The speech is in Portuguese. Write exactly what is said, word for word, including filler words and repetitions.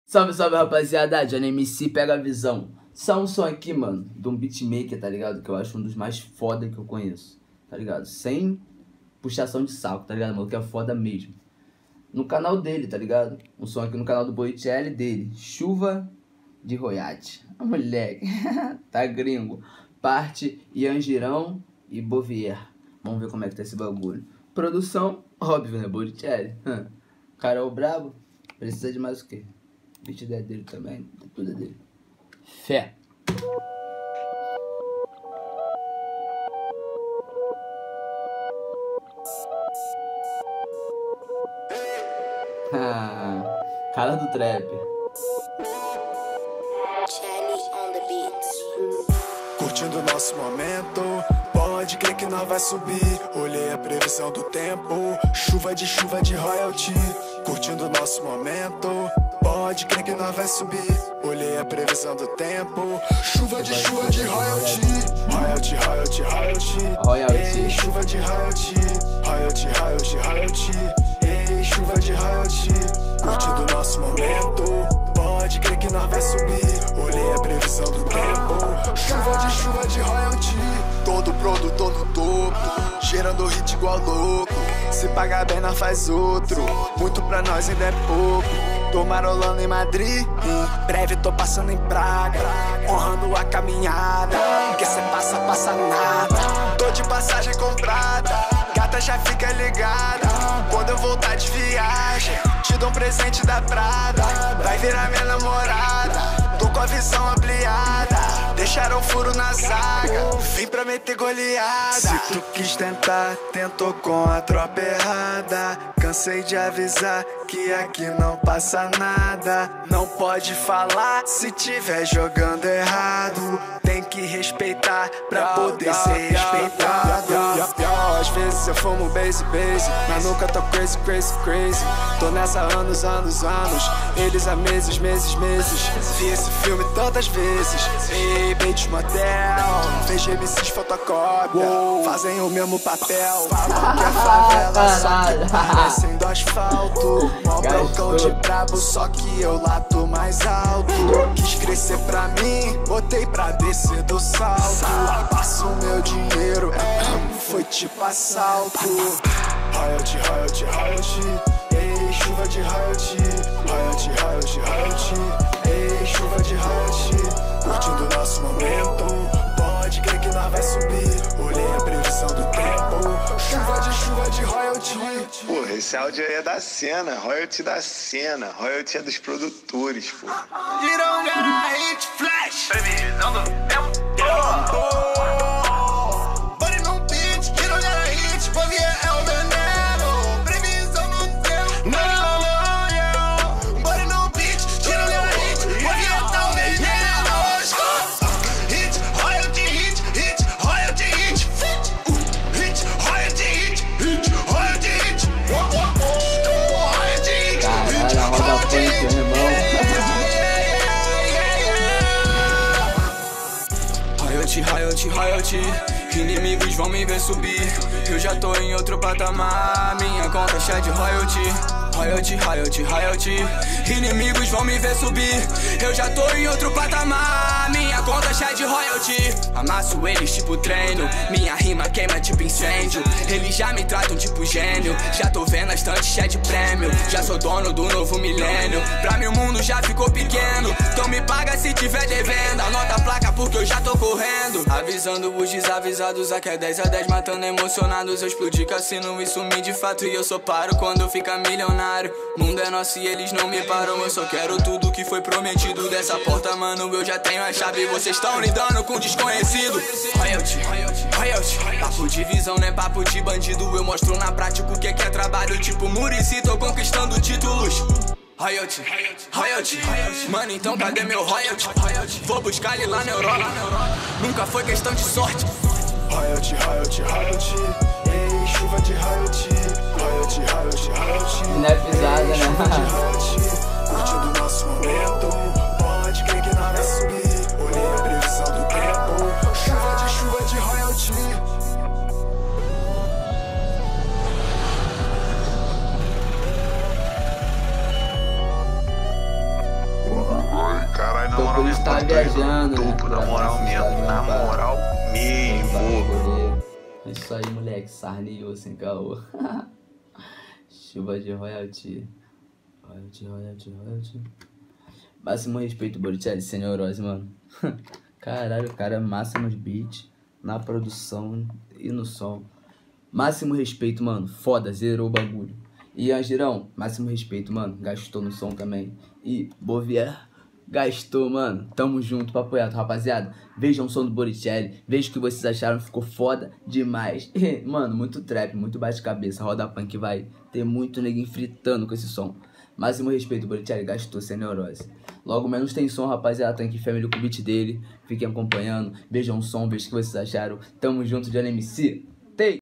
Salve, salve, rapaziada, Johnny M C pega a visão. Só um som aqui, mano, de um beatmaker, tá ligado? Que eu acho um dos mais foda que eu conheço, tá ligado? Sem puxação de saco, tá ligado, mano? Que é foda mesmo. No canal dele, tá ligado? Um som aqui no canal do Boitelli dele, Chuva de Royate. Moleque, tá gringo. Parte Ian Girão e Bovier. Vamos ver como é que tá esse bagulho. Produção, óbvio, né? Boitelli. Cara, o brabo, precisa de mais o quê? Beat é dele também, tudo é dele. Fé. Ah, cara do trap. Curtindo o nosso momento, pode crer que nós vai subir. Olhei a previsão do tempo, chuva de chuva de royalty. Curtindo o nosso momento, pode crer que nós vai subir. Olhei a previsão do tempo, chuva de chuva de royalty. Royalty, royalty, royalty. Royalty. Ei, chuva de royalty. Royalty, royalty, royalty. Ei, chuva de royalty. Curtindo o nosso momento, pode crer que nós vai subir. Olhei a previsão do tempo, chuva de chuva de royalty. Todo produtor no topo, gerando hit igual louco. Se pagar bem nós faz outro, muito pra nós ainda é pouco. Tô marolando em Madrid, em breve tô passando em Praga, honrando a caminhada, que cê passa, passa nada. Tô de passagem comprada, gata já fica ligada. Quando eu voltar de viagem, te dou um presente da Prada. Vai virar minha namorada, tô com a visão ampliada. Deixaram furo na zaga, vim pra meter goleada. Se tu quis tentar, tentou com a tropa errada. Cansei de avisar que aqui não passa nada. Não pode falar se tiver jogando errado. Tem que respeitar pra poder ser respeitado. Às vezes eu fumo base, base, mas nunca tô crazy, crazy, crazy. Tô nessa há anos, anos, anos. Eles há meses, meses, meses. Vi esse filme tantas vezes. Ei, Bates Motel, vejo M Cs fotocópia, fazem o mesmo papel. Falam que a favela só que parecendo asfalto. Mó blocão de brabo, só que eu lá tô mais alto. Quis crescer pra mim, botei pra descer do salto. Passo o meu dinheiro, foi tipo assalto. Royalty, royalty, royalty. Ei, chuva de royalty. Royalty, royalty, royalty. Ei, chuva de royalty. Curtindo nosso momento, pode crer que nós vai subir. Olhei a previsão do tempo, chuva de chuva de royalty. Porra, esse áudio aí é da cena, royalty da cena, royalty é dos produtores, pô. Girão, gara, hit, flash. Previsão do tempo. Body no beat, girão, gara, hit, Bovier é o veneno. Previsão do tempo. Não, não, body no beat, girão, gara, hit, Bovier tá o veneno. Hit, royalty, hit, hit, royalty, hit, fit. Hit, royalty, hit, hit, royalty, hit. Royalty, hit, hit, Caralho, a roda royalty, punk, hit. irmão. Royalty, royalty, royalty. Inimigos vão me ver subir. Eu já tô em outro patamar. Minha conta é cheia de royalty. Royalty, royalty, royalty. Inimigos vão me ver subir. Eu já tô em outro patamar. Minha conta é cheia de royalty. Amasso eles tipo treino. Minha rima queima tipo incêndio. Eles já me tratam tipo gênio. Já tô vendo a estante cheia de prêmio. Já sou dono do novo milênio. Pra mim o mundo já ficou pequeno. Então me paga se tiver devendo. Anota a placa porque eu já tô correndo. Avisando os desavisados. Aqui é dez a dez matando emocionados. Eu explodi cassino e sumi de fato. E eu só paro quando eu ficar milionário. Mundo é nosso e eles não me param. Eu só quero tudo que foi prometido. Dessa porta, mano, eu já tenho a chave. Vocês estão lidando com desconhecido. Royalty, royalty. Papo de visão, não é papo de bandido. Eu mostro na prática o que é, que é trabalho. Tipo Muricy, tô conquistando títulos. Royalty, royalty. Mano, então cadê meu royalty? Vou buscar ele lá na Europa. Nunca foi questão de sorte. Royalty, royalty, royalty. Ei, chuva de royalty. Royalty, royalty, royalty. Não é pisada, Ei, chuva de né? royalty. Curtindo nosso momento, pode crer que nós vai subir. Olhei a previsão do tempo, chuva de chuva de royalty. na Então moral por isso mesmo, tá pode crer. viajando, né? Topo, na moral mesmo, na moral mesmo. É isso aí, moleque. Sarneou sem caô. Chuva de royalty. Royalty, royalty, royalty. Máximo respeito, Boricelli, sem neurose, mano. Caralho, o cara é massa nos beats, na produção e no som. Máximo respeito, mano. Foda, zerou o bagulho. E Angirão, máximo respeito, mano. Gastou no som também. E Bovier gastou, mano. Tamo junto, papo reto, rapaziada. Vejam o som do Boricelli. Vejam o que vocês acharam. Ficou foda demais. E, mano, muito trap, muito bate-cabeça. Roda punk vai ter muito neguinho fritando com esse som. Máximo respeito, Boricelli gastou sem neurose. Logo menos tem som, rapaziada. Tank Family com o beat dele. Fiquem acompanhando. Vejam o som, vejam o que vocês acharam. Tamo junto, Johnny M C.